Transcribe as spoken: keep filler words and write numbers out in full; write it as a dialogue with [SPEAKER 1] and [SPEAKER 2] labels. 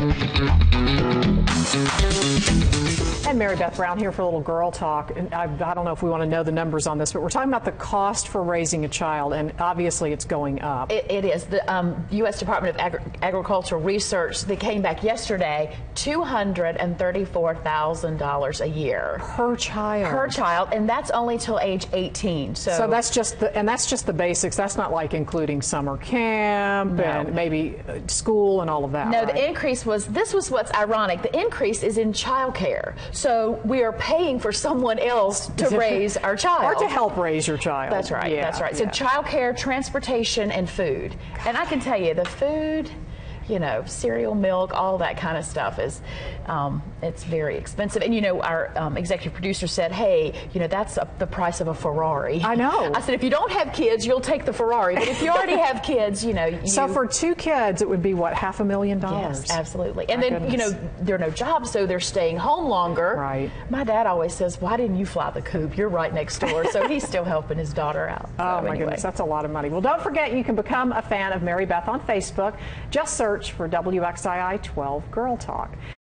[SPEAKER 1] And Mary Beth Brown here for a little girl talk. And I, I don't know if we want to know the numbers on this, but we're talking about the cost for raising a child, and obviously it's going up.
[SPEAKER 2] It, it is. The um, U S Department of Agri Agricultural Research, they came back yesterday, two hundred thirty-four thousand dollars a year.
[SPEAKER 1] Per child.
[SPEAKER 2] Per child, and that's only till age eighteen. So,
[SPEAKER 1] so that's just the, and that's just the basics. That's not like including summer camp
[SPEAKER 2] no.
[SPEAKER 1] and maybe school and all of that.
[SPEAKER 2] No,
[SPEAKER 1] right?
[SPEAKER 2] The increase was, this was what's ironic, the increase is in childcare. So we are paying for someone else to raise our child.
[SPEAKER 1] Or to help raise your child.
[SPEAKER 2] That's right,
[SPEAKER 1] yeah,
[SPEAKER 2] that's right.
[SPEAKER 1] Yeah.
[SPEAKER 2] So childcare, transportation, and food. And I can tell you, the food, you know, cereal, milk, all that kind of stuff is, um, it's very expensive. And, you know, our um, executive producer said, hey, you know, that's a, the price of a Ferrari.
[SPEAKER 1] I know.
[SPEAKER 2] I said, if you don't have kids, you'll take the Ferrari. But if you already have kids, you know. You,
[SPEAKER 1] so for two kids, it would be, what, half a million dollars?
[SPEAKER 2] Yes, absolutely. And
[SPEAKER 1] My
[SPEAKER 2] then,
[SPEAKER 1] goodness.
[SPEAKER 2] you know, there are no jobs, so they're staying home longer.
[SPEAKER 1] Right.
[SPEAKER 2] My dad always says, why didn't you fly the coop? You're right next door. So he's still helping his daughter out. So
[SPEAKER 1] oh, my
[SPEAKER 2] anyway.
[SPEAKER 1] goodness, that's a lot of money. Well, don't forget, you can become a fan of Mary Beth on Facebook. Just search for W X I I twelve Girl Talk.